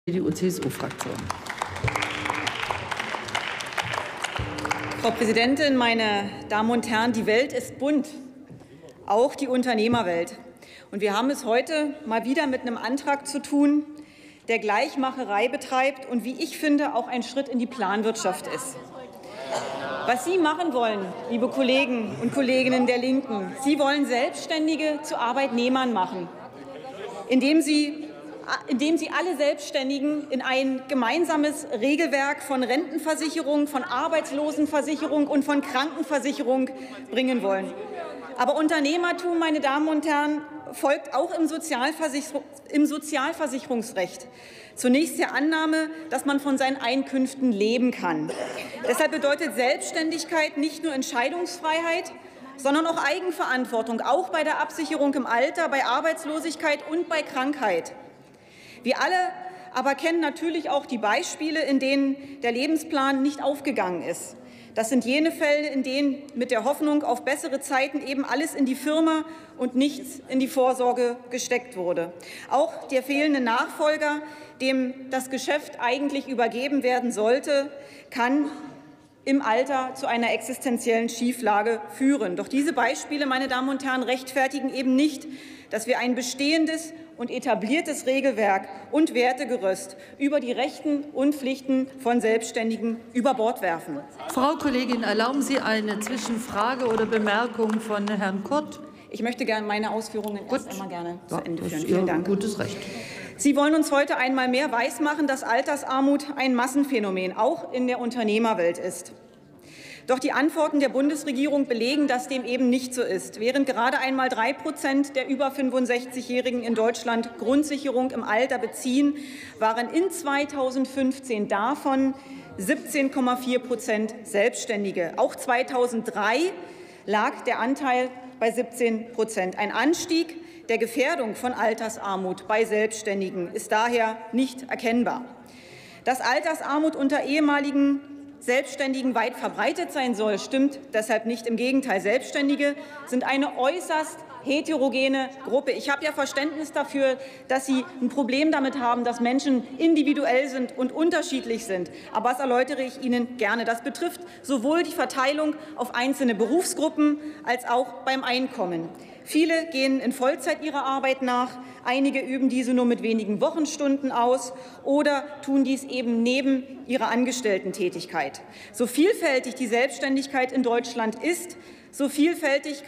CDU-CSU-Fraktion. Frau Präsidentin, meine Damen und Herren! Die Welt ist bunt, auch die Unternehmerwelt. Und wir haben es heute mal wieder mit einem Antrag zu tun, der Gleichmacherei betreibt und, wie ich finde, auch ein Schritt in die Planwirtschaft ist. Was Sie machen wollen, liebe Kollegen und Kolleginnen der Linken, Sie wollen Selbstständige zu Arbeitnehmern machen, indem Sie alle Selbstständigen in ein gemeinsames Regelwerk von Rentenversicherung, von Arbeitslosenversicherung und von Krankenversicherung bringen wollen. Aber Unternehmertum, meine Damen und Herren, folgt auch im Sozialversicherungsrecht. Zunächst der Annahme, dass man von seinen Einkünften leben kann. Deshalb bedeutet Selbstständigkeit nicht nur Entscheidungsfreiheit, sondern auch Eigenverantwortung, auch bei der Absicherung im Alter, bei Arbeitslosigkeit und bei Krankheit. Wir alle aber kennen natürlich auch die Beispiele, in denen der Lebensplan nicht aufgegangen ist. Das sind jene Fälle, in denen mit der Hoffnung auf bessere Zeiten eben alles in die Firma und nichts in die Vorsorge gesteckt wurde. Auch der fehlende Nachfolger, dem das Geschäft eigentlich übergeben werden sollte, kann im Alter zu einer existenziellen Schieflage führen. Doch diese Beispiele, meine Damen und Herren, rechtfertigen eben nicht, dass wir ein bestehendes und etabliertes Regelwerk und Wertegerüst über die Rechten und Pflichten von Selbstständigen über Bord werfen. Frau Kollegin, erlauben Sie eine Zwischenfrage oder Bemerkung von Herrn Kurt? Ich möchte gerne meine Ausführungen erst einmal gerne zu Ende führen. Vielen Dank. Gutes Recht. Sie wollen uns heute einmal mehr weismachen, dass Altersarmut ein Massenphänomen auch in der Unternehmerwelt ist. Doch die Antworten der Bundesregierung belegen, dass dem eben nicht so ist. Während gerade einmal 3% der über 65-Jährigen in Deutschland Grundsicherung im Alter beziehen, waren in 2015 davon 17,4% Selbstständige. Auch 2003 lag der Anteil bei 17%. Ein Anstieg der Gefährdung von Altersarmut bei Selbstständigen ist daher nicht erkennbar. Dass Altersarmut unter ehemaligen Selbstständigen weit verbreitet sein soll, stimmt deshalb nicht. Im Gegenteil, Selbstständige sind eine äußerst heterogene Gruppe. Ich habe ja Verständnis dafür, dass Sie ein Problem damit haben, dass Menschen individuell sind und unterschiedlich sind. Aber das erläutere ich Ihnen gerne. Das betrifft sowohl die Verteilung auf einzelne Berufsgruppen als auch beim Einkommen. Viele gehen in Vollzeit ihrer Arbeit nach, einige üben diese nur mit wenigen Wochenstunden aus oder tun dies eben neben ihrer Angestellten-Tätigkeit. So vielfältig die Selbstständigkeit in Deutschland ist, so vielfältig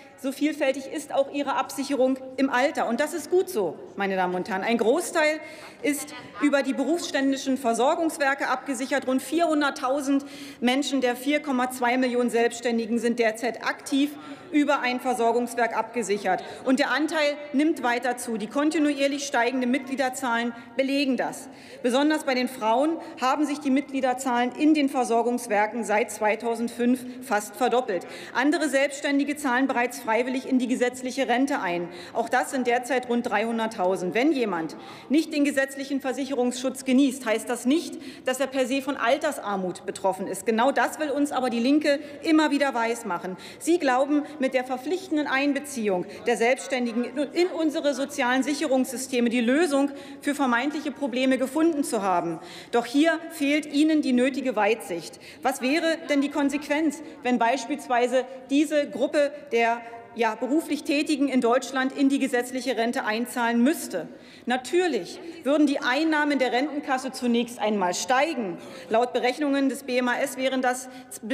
ist auch ihre Absicherung im Alter. Und das ist gut so, meine Damen und Herren. Ein Großteil ist über die berufsständischen Versorgungswerke abgesichert. Rund 400.000 Menschen der 4,2 Millionen Selbstständigen sind derzeit aktiv über ein Versorgungswerk abgesichert. Und der Anteil nimmt weiter zu. Die kontinuierlich steigenden Mitgliederzahlen belegen das. Besonders bei den Frauen haben sich die Mitgliederzahlen in den Versorgungswerken seit 2005 fast verdoppelt. Andere Selbstständige zahlen bereits freiwillig in die gesetzliche Rente ein. Auch das sind derzeit rund 300.000. Wenn jemand nicht den gesetzlichen Versicherungsschutz genießt, heißt das nicht, dass er per se von Altersarmut betroffen ist. Genau das will uns aber die Linke immer wieder weismachen. Sie glauben, mit der verpflichtenden Einbeziehung der Selbstständigen in unsere sozialen Sicherungssysteme die Lösung für vermeintliche Probleme gefunden zu haben. Doch hier fehlt Ihnen die nötige Weitsicht. Was wäre denn die Konsequenz, wenn beispielsweise diese Gruppe der beruflich Tätigen in Deutschland in die gesetzliche Rente einzahlen müsste? Natürlich würden die Einnahmen der Rentenkasse zunächst einmal steigen. Laut Berechnungen des BMAS wären das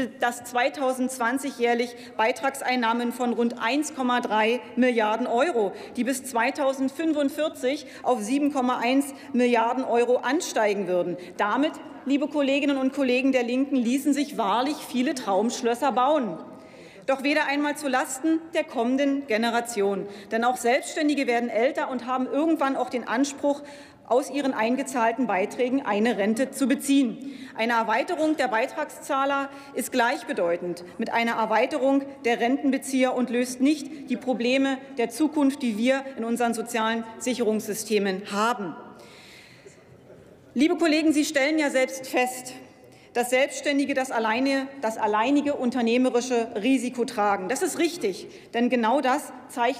2020 jährlich Beitragseinnahmen von rund 1,3 Milliarden Euro, die bis 2045 auf 7,1 Milliarden Euro ansteigen würden. Damit, liebe Kolleginnen und Kollegen der Linken, ließen sich wahrlich viele Traumschlösser bauen. Doch weder einmal zulasten der kommenden Generation. Denn auch Selbstständige werden älter und haben irgendwann auch den Anspruch, aus ihren eingezahlten Beiträgen eine Rente zu beziehen. Eine Erweiterung der Beitragszahler ist gleichbedeutend mit einer Erweiterung der Rentenbezieher und löst nicht die Probleme der Zukunft, die wir in unseren sozialen Sicherungssystemen haben. Liebe Kollegen, Sie stellen ja selbst fest, dass Selbstständige das alleinige unternehmerische Risiko tragen. Das ist richtig, denn genau das zeichnet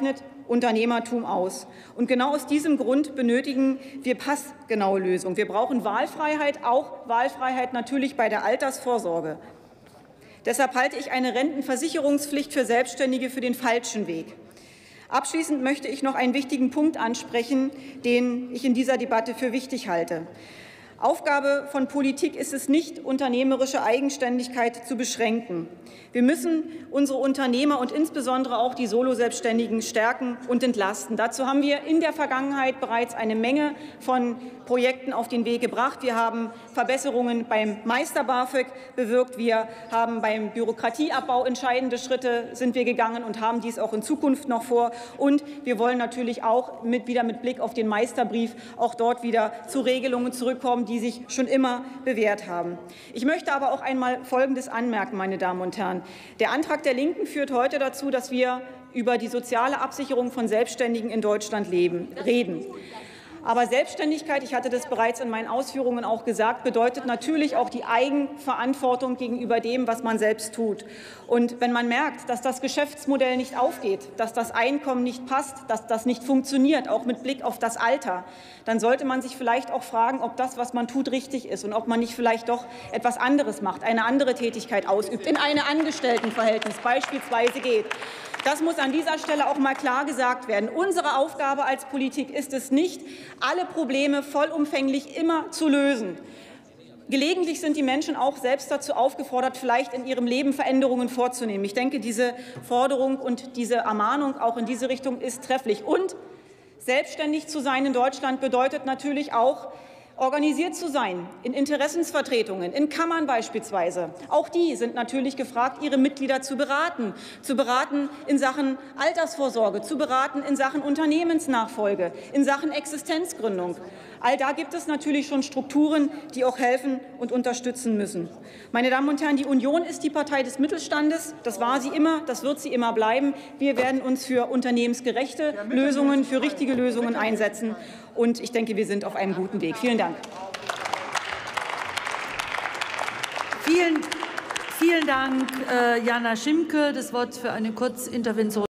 Unternehmertum aus. Und genau aus diesem Grund benötigen wir passgenaue Lösungen. Wir brauchen Wahlfreiheit, auch Wahlfreiheit natürlich bei der Altersvorsorge. Deshalb halte ich eine Rentenversicherungspflicht für Selbstständige für den falschen Weg. Abschließend möchte ich noch einen wichtigen Punkt ansprechen, den ich in dieser Debatte für wichtig halte. Aufgabe von Politik ist es nicht, unternehmerische Eigenständigkeit zu beschränken. Wir müssen unsere Unternehmer und insbesondere auch die Soloselbstständigen stärken und entlasten. Dazu haben wir in der Vergangenheit bereits eine Menge von Projekten auf den Weg gebracht. Wir haben Verbesserungen beim Meister-BAföG bewirkt. Wir haben beim Bürokratieabbau entscheidende Schritte sind wir gegangen und haben dies auch in Zukunft noch vor. Und wir wollen natürlich auch wieder mit Blick auf den Meisterbrief auch dort wieder zu Regelungen zurückkommen, die sich schon immer bewährt haben. Ich möchte aber auch einmal Folgendes anmerken, meine Damen und Herren. Der Antrag der Linken führt heute dazu, dass wir über die soziale Absicherung von Selbstständigen in Deutschland reden. Aber Selbstständigkeit, ich hatte das bereits in meinen Ausführungen auch gesagt, bedeutet natürlich auch die Eigenverantwortung gegenüber dem, was man selbst tut. Und wenn man merkt, dass das Geschäftsmodell nicht aufgeht, dass das Einkommen nicht passt, dass das nicht funktioniert, auch mit Blick auf das Alter, dann sollte man sich vielleicht auch fragen, ob das, was man tut, richtig ist und ob man nicht vielleicht doch etwas anderes macht, eine andere Tätigkeit ausübt, in ein Angestelltenverhältnis beispielsweise geht. Das muss an dieser Stelle auch mal klar gesagt werden. Unsere Aufgabe als Politik ist es nicht, alle Probleme vollumfänglich immer zu lösen. Gelegentlich sind die Menschen auch selbst dazu aufgefordert, vielleicht in ihrem Leben Veränderungen vorzunehmen. Ich denke, diese Forderung und diese Ermahnung auch in diese Richtung ist trefflich. Und selbstständig zu sein in Deutschland bedeutet natürlich auch, organisiert zu sein, in Interessensvertretungen, in Kammern beispielsweise. Auch die sind natürlich gefragt, ihre Mitglieder zu beraten in Sachen Altersvorsorge, zu beraten in Sachen Unternehmensnachfolge, in Sachen Existenzgründung. All da gibt es natürlich schon Strukturen, die auch helfen und unterstützen müssen. Meine Damen und Herren, die Union ist die Partei des Mittelstandes. Das war sie immer, das wird sie immer bleiben. Wir werden uns für unternehmensgerechte Lösungen, für richtige Lösungen einsetzen. Und ich denke, wir sind auf einem guten Weg. Vielen Dank. Vielen Dank, Jana Schimke. Das Wort für eine Kurzintervention.